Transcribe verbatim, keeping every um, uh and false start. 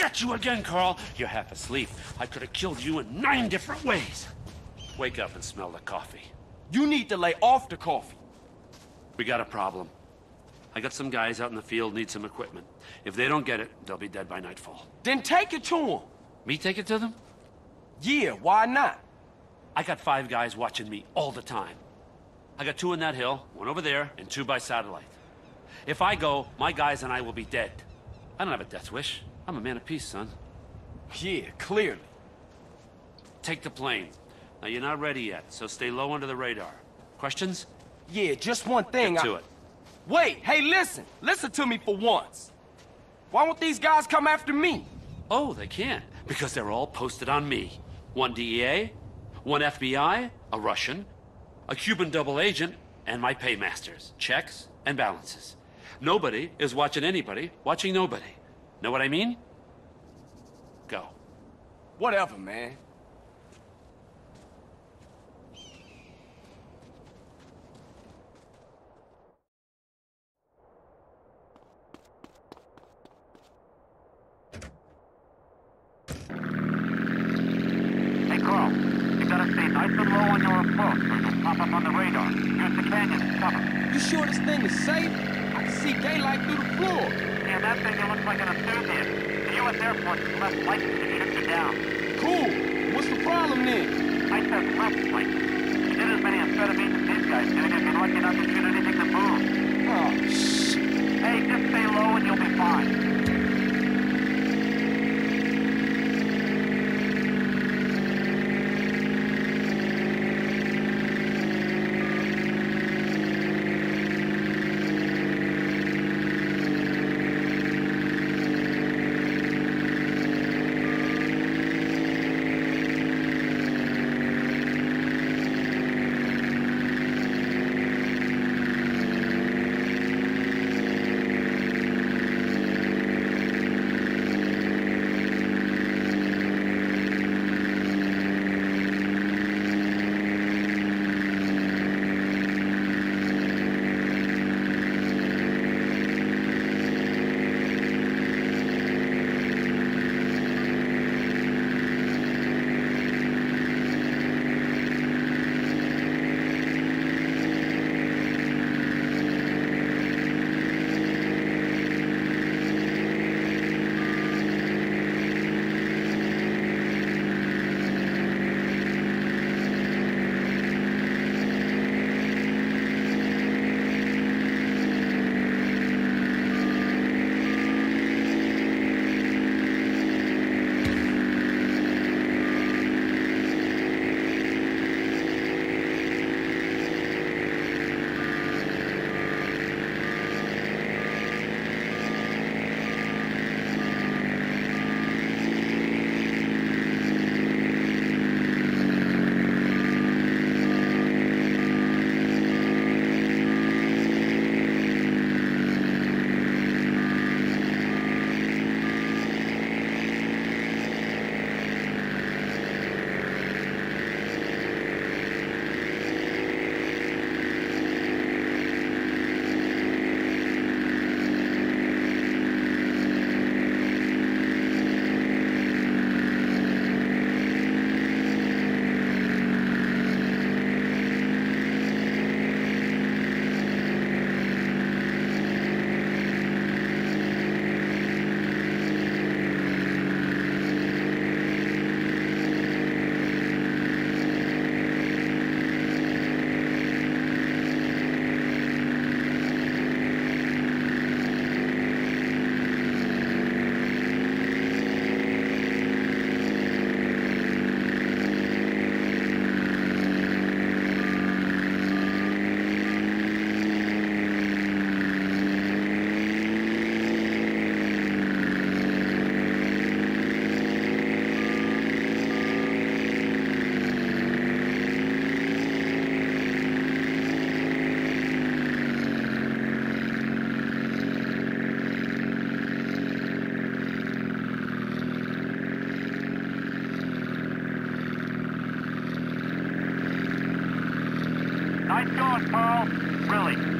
Get you again, Carl. You're half asleep. I could have killed you in nine different ways. Wake up and smell the coffee. You need to lay off the coffee. We got a problem. I got some guys out in the field need some equipment. If they don't get it, they'll be dead by nightfall. Then take it to them. Me take it to them? Yeah, why not? I got five guys watching me all the time. I got two in that hill, one over there, and two by satellite. If I go, my guys and I will be dead. I don't have a death wish. I'm a man of peace, son. Yeah, clearly. Take the plane. Now, you're not ready yet, so stay low under the radar. Questions? Yeah, just one thing. Get to I... it. Wait, hey, listen. Listen to me for once. Why won't these guys come after me? Oh, they can't, because they're all posted on me. One D E A, one F B I, a Russian, a Cuban double agent, and my paymasters. Checks and balances. Nobody is watching anybody, watching nobody. Know what I mean? Go. Whatever, man. Hey, Carl. You gotta stay nice and low on your approach, or you'll pop up on the radar. Use the canyon as cover. You sure this thing is safe? I can see daylight through the floor. Yeah, that thing looks like an enthusiast. The U S Air Force is less likely to shoot you down. Cool. What's the problem then? I said less likely. If you did as many amphetamines as these guys did, you'd be lucky not to shoot anything that moves. Oh, shit. Hey, just stay low and you'll be fine. Nice going, Carl. Really.